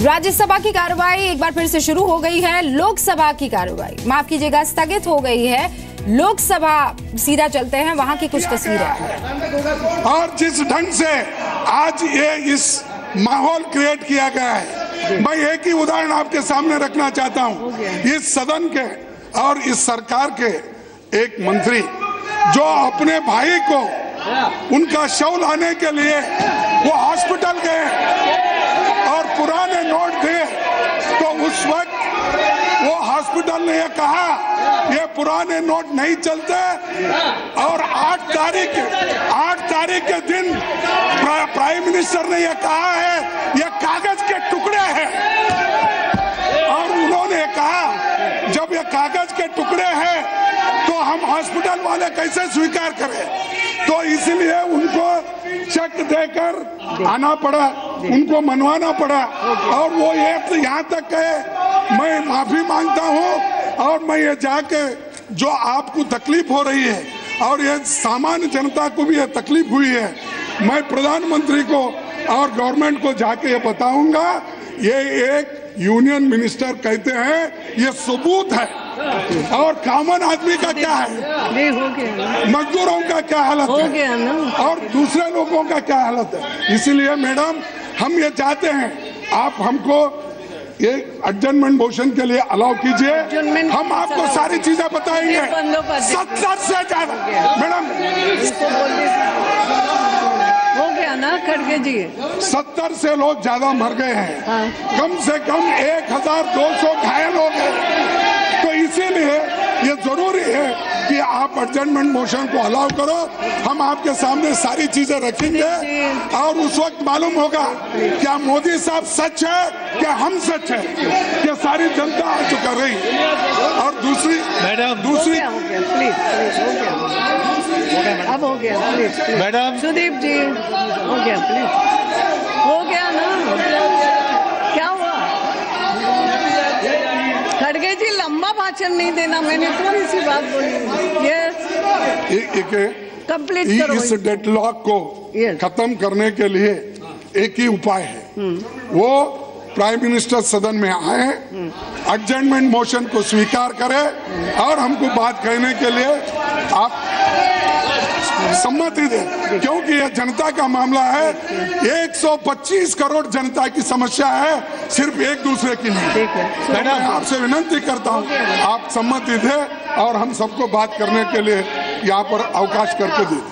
राज्यसभा की कार्रवाई एक बार फिर से शुरू हो गई है। लोकसभा की कार्रवाई, माफ कीजिएगा, स्थगित हो गई है। लोकसभा सीधा चलते हैं, वहां की कुछ तस्वीरें। और जिस ढंग से आज ये इस माहौल क्रिएट किया गया है, मैं एक ही उदाहरण आपके सामने रखना चाहता हूं। इस सदन के और इस सरकार के एक मंत्री जो अपने भाई को उनका शव लाने के लिए वो हॉस्पिटल गए और पुराने नोट थे, तो उस वक्त वो हॉस्पिटल ने ये कहा ये पुराने नोट नहीं चलते और 8 तारीख के दिन प्राइम मिनिस्टर ने ये कहा है ये कागज के टुकड़े हैं। और उन्होंने कहा जब ये कागज के टुकड़े हैं तो हम हॉस्पिटल वाले कैसे स्वीकार करें, तो इसलिए उनको चेक देकर आना पड़ा, उनको मनवाना पड़ा। और वो ये यहाँ तक कहे मैं माफी मांगता हूँ और मैं ये जाके जो आपको तकलीफ हो रही है और ये सामान्य जनता को भी ये तकलीफ हुई है, मैं प्रधानमंत्री को और गवर्नमेंट को जाके ये बताऊंगा। ये एक यूनियन मिनिस्टर कहते हैं ये सबूत है, और कॉमन आदमी का क्या है, मजदूरों का क्या हालत है और दूसरे लोगों का क्या हालत है। इसलिए मैडम हम ये चाहते हैं आप हमको ये एडजर्नमेंट मोशन के लिए अलाउ कीजिए, हम आपको सारी चीजें बताएंगे। 70 से ज्यादा मैडम हो गया ना खड़गे जी, 70 से लोग ज्यादा मर गए हैं। हाँ। कम से कम 1200 घायल हो गए। तो इसीलिए ये जरूरी है कि आप एडजर्नमेंट मोशन को अलाउ करो। हम आपके सामने सारी चीजें रखेंगे और उस वक्त मालूम होगा क्या मोदी साहब सच है, क्या हम सच है, क्या सारी जनता आज कर रही। और दूसरी प्लीज अब हो गया प्लीज मैडम सुदीप जी हो गया प्लीज, हो गया ना, क्या हुआ खड़गे जी, लंबा भाषण नहीं देना, मैंने थोड़ी सी बात बोली। कंप्लीट करो। इस डेडलॉक को खत्म करने के लिए एक ही उपाय है, वो प्राइम मिनिस्टर सदन में आए, एडजर्नमेंट मोशन को स्वीकार करें और हमको बात कहने के लिए आप सम्मति दें, क्योंकि यह जनता का मामला है। 125 करोड़ जनता की समस्या है, सिर्फ एक दूसरे की नहीं। तो मैं आपसे विनती करता हूं आप सम्मति दें और हम सबको बात करने के लिए यहाँ पर अवकाश करके दें।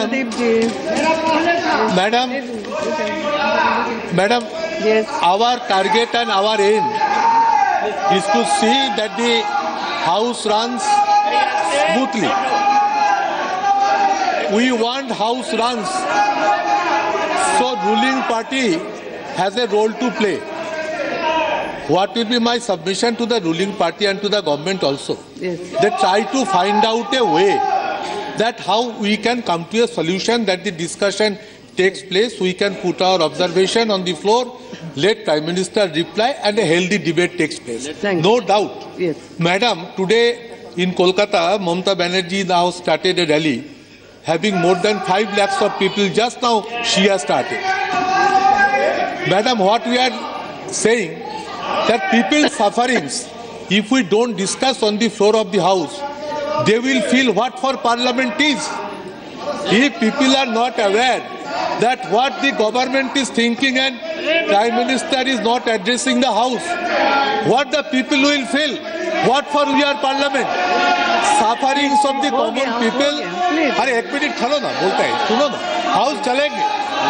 Madam our target and our aim is to see that the house runs smoothly. We want house runs, so ruling party has a role to play. What will be my submission to the ruling party and to the government also? Yes. They try to find out a way that how we can come to a solution, that the discussion takes place, we can put our observation on the floor, let Prime Minister reply and a healthy debate takes place. No doubt. Yes. Madam, today in Kolkata, Mamata Banerjee now started a rally having more than 5 lakhs of people. Just now she has started. Madam, what we are saying that people's sufferings, if we don't discuss on the floor of the house, they will feel what for parliament is. If people are not aware that what the government is thinking and Prime Minister is not addressing the house, what the people will feel, what for we are parliament, sufferings of the common people. अरे एक minute खलो ना, बोलता है सुनो ना, house चलेंगे।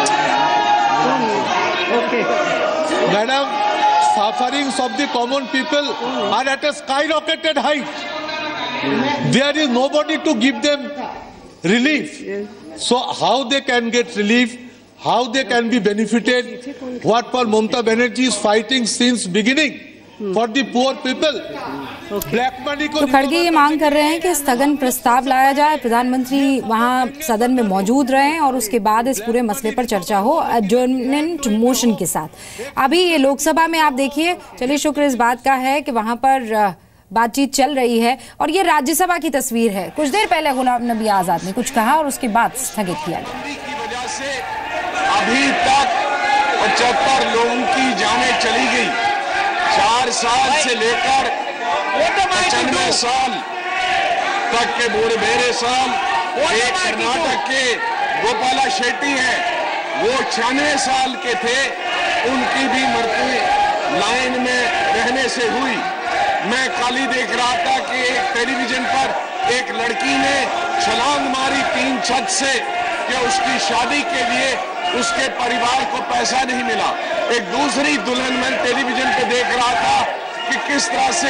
Madam, sufferings of the common people are at a skyrocketed height. There is nobody to give them relief. So how they can get relief, how they can be benefited, what for Mamata Banerjee is fighting since beginning for the poor people. Black money को तो खड़गे ये मांग कर रहे हैं कि स्थगन प्रस्ताव लाया जाए, प्रधानमंत्री वहां सदन में मौजूद रहें और उसके बाद इस पूरे मसले पर चर्चा हो एडजर्नमेंट मोशन के साथ। अभी ये लोकसभा में आप देखिए, चलिए शुक्र इस बात का है कि वहां पर बातचीत चल रही है। और ये राज्यसभा की तस्वीर है, कुछ देर पहले गुलाम नबी आजाद ने कुछ कहा और उसके बाद स्थगित किया गया। अभी तक 75 लोगों की जानें चली गई। 4 साल से लेकर 95 साल तक के बूढ़े बेरे साल। एक कर्नाटक के गोपाला शेट्टी हैं, वो 96 साल के थे, उनकी भी मृत्यु लाइन में रहने से हुई। मैं कल ही देख रहा था कि एक टेलीविजन पर एक लड़की ने छलांग मारी 3 छत से कि उसकी शादी के लिए उसके परिवार को पैसा नहीं मिला। एक दूसरी दुल्हन मैं टेलीविजन पे देख रहा था कि किस तरह से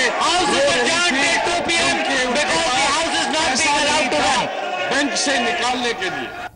बैंक से निकालने के लिए।